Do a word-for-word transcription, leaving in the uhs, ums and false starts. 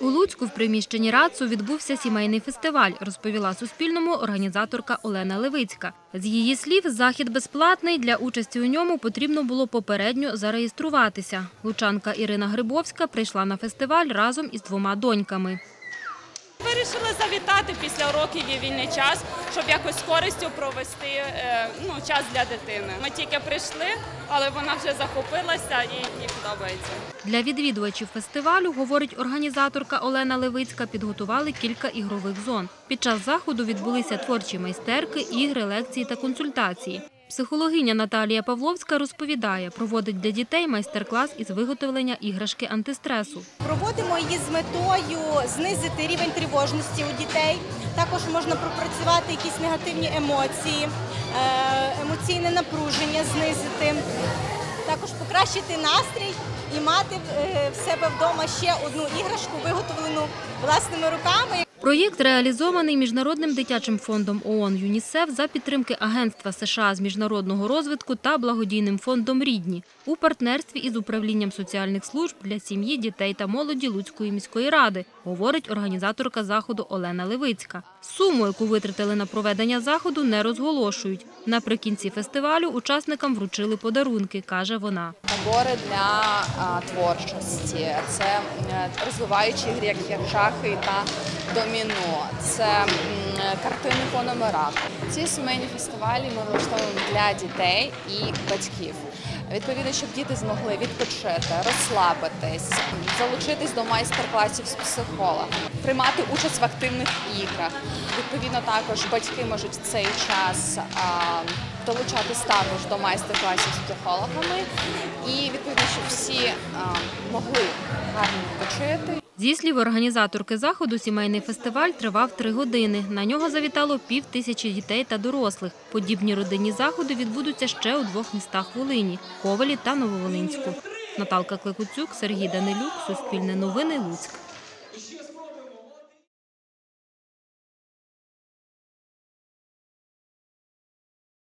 У Луцьку в приміщенні РАЦУ відбувся сімейний фестиваль, розповіла Суспільному організаторка Олена Левицька. З її слів, захід безплатний, для участі у ньому потрібно було попередньо зареєструватися. Лучанка Ірина Грибовська прийшла на фестиваль разом із двома доньками. Вирішили завітати після уроків і вільний час, щоб якось з користю провести ну, час для дитини. Ми тільки прийшли, але вона вже захопилася і їй подобається. Для відвідувачів фестивалю, говорить організаторка Олена Левицька, підготували кілька ігрових зон. Під час заходу відбулися творчі майстерки, ігри, лекції та консультації. Психологиня Наталія Павловська розповідає, проводить для дітей майстер-клас із виготовлення іграшки антистресу. Проводимо її з метою знизити рівень тривожності у дітей. Також можна пропрацювати якісь негативні емоції, емоційне напруження знизити. Також покращити настрій і мати в себе вдома ще одну іграшку, виготовлену власними руками. Проєкт реалізований Міжнародним дитячим фондом ООН «ЮНІСЕФ» за підтримки Агентства США з міжнародного розвитку та благодійним фондом «Рідні» у партнерстві із Управлінням соціальних служб для сім'ї, дітей та молоді Луцької міської ради, говорить організаторка заходу Олена Левицька. Суму, яку витратили на проведення заходу, не розголошують. Наприкінці фестивалю учасникам вручили подарунки, каже вона. Набори для а, творчості, це розвиваючі ігри, як є шахи та доміно, це м, картини по номерах. Ці сімейні фестивалі ми влаштовуємо для дітей і батьків. Відповідно, щоб діти змогли відпочити, розслабитись, залучитись до майстер-класів з психологом, приймати участь в активних іграх. Відповідно, також батьки можуть в цей час а, долучатись також до майстер-класів з психологами і, відповідно, щоб всі а, могли гарно відпочити. Зі слів організаторки заходу, сімейний фестиваль тривав три години. На нього завітало пів тисячі дітей та дорослих. Подібні родинні заходи відбудуться ще у двох містах Волині – Ковелі та Нововолинську. Наталка Клекуцюк, Сергій Данилюк, Суспільне новини, Луцьк.